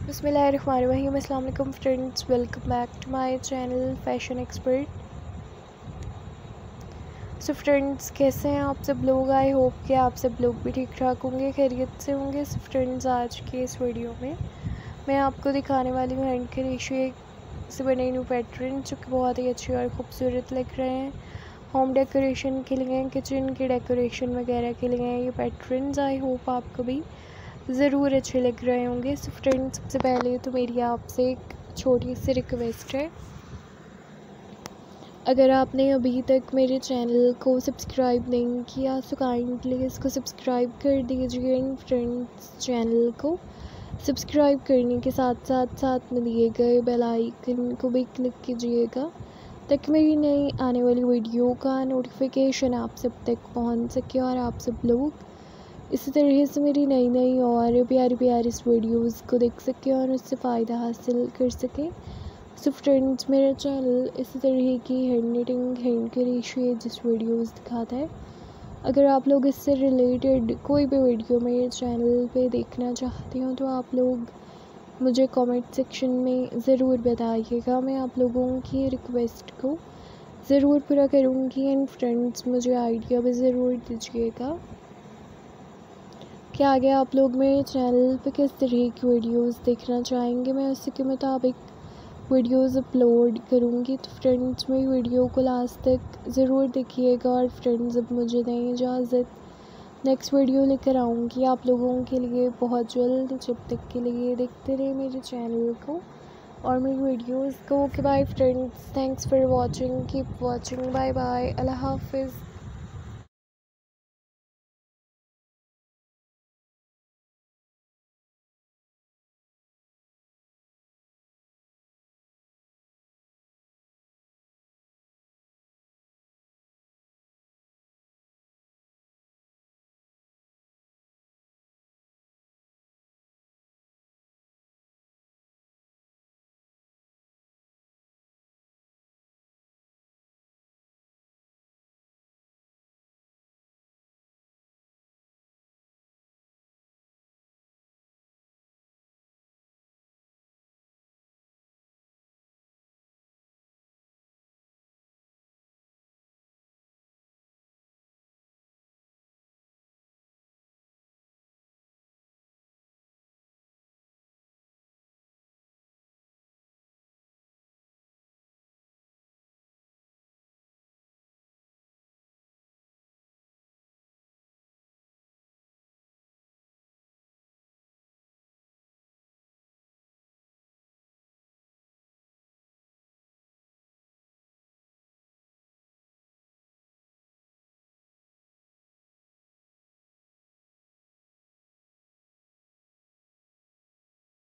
बिस्मिल्लाहिर्रहमानिर्रहीम। अस्सलाम वालेकुम friends, welcome back to my channel fashion expert. So friends, कैसे हैं आप सब लोग? आई होप कि आप सब लोग भी ठीक ठाक होंगे, खैरियत से होंगे। सो फ्रेंड्स, आज के इस वीडियो में मैं आपको दिखाने वाली हूँ हैंड क्रोशे से बने न्यू पैटर्न, जो कि बहुत ही अच्छे और ख़ूबसूरत लग रहे हैं। होम डेकोरेशन के लिए, किचन के डेकोरेशन वगैरह के लिए ये पैटर्न्स आई होप आपको भी ज़रूर अच्छे लग रहे होंगे। सो फ्रेंड्स, सबसे पहले तो मेरी आपसे एक छोटी सी रिक्वेस्ट है, अगर आपने अभी तक मेरे चैनल को सब्सक्राइब नहीं किया तो काइंडली इसको सब्सक्राइब कर दीजिए। इन फ्रेंड्स, चैनल को सब्सक्राइब करने के साथ में दिए गए बेल आइकन को भी क्लिक कीजिएगा, ताकि मेरी नई आने वाली वीडियो का नोटिफिकेशन आप सब तक पहुंच सके और आप सब लोग इसी तरह से मेरी नई और प्यारी इस वीडियोस को देख सकें और उससे फ़ायदा हासिल कर सकें। सो फ्रेंड्स, मेरा चैनल इसी तरह की हैंड निटिंग, हैंड क्रोशे जिस वीडियोस दिखाता है। अगर आप लोग इससे रिलेटेड कोई भी वीडियो मेरे चैनल पे देखना चाहते हो तो आप लोग मुझे कमेंट सेक्शन में ज़रूर बताइएगा। मैं आप लोगों की रिक्वेस्ट को ज़रूर पूरा करूँगी। एंड फ्रेंड्स, मुझे आइडिया भी ज़रूर दीजिएगा कि आगे आप लोग मेरे चैनल पे किस तरह की वीडियोस देखना चाहेंगे। मैं उसी के मुताबिक वीडियोस अपलोड करूँगी। तो फ्रेंड्स, मेरी वीडियो को लास्ट तक ज़रूर देखिएगा। और फ्रेंड्स, अब मुझे दें इजाज़त, नेक्स्ट वीडियो लेकर आऊँगी आप लोगों के लिए बहुत जल्द। जब तक के लिए देखते रहे मेरे चैनल को और मेरी वीडियोस को। Okay bye friends, thanks for watching, keep watching, bye bye, अल्लाह हाफिज़।